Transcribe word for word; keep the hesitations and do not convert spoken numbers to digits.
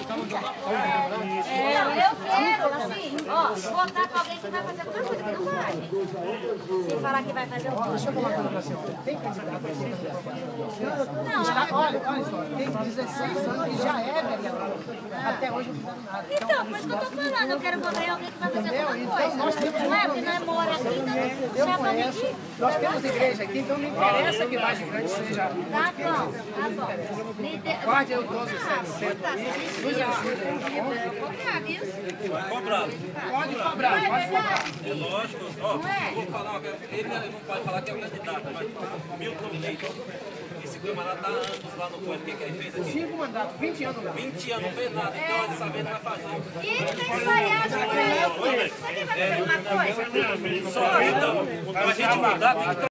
É, eu quero, assim, ó, votar com alguém que vai fazer outra coisa que não vai. Se falar que vai fazer outra coisa. Deixa eu falar uma coisa pra você. Tem candidato a Não, está, olha, olha só, tem dezesseis anos e já é vereador. Até hoje não fizeram nada. Então, por isso que eu tô falando, eu quero votar em alguém que vai fazer alguma Então, coisa. nós temos Não é porque não é mora aqui, então eu já pra mim. conheço, nós temos igreja aqui, então não interessa que Vargem Grande seja. Tá bom, tá bom. Me dê- Guarde eu doze setecentos aí, nos ajuda aí, tá bom? Eu vou cobrar, viu? Cobrado. Pode cobrar, Não é pode cobrar. verdade? É lógico. Ó, Não é? vou falar uma coisa. Ele não pode falar que é o candidato, mas Milton Leite, esse camarada tá há anos lá no coisa. O que, que ele fez aqui? Cinco mandatos, vinte anos lá. vinte anos, não fez nada. Então ele sabendo vai fazer. E ele tem espalhado por aí. Você que vai fazer alguma coisa? Só então, pra gente mudar, tem que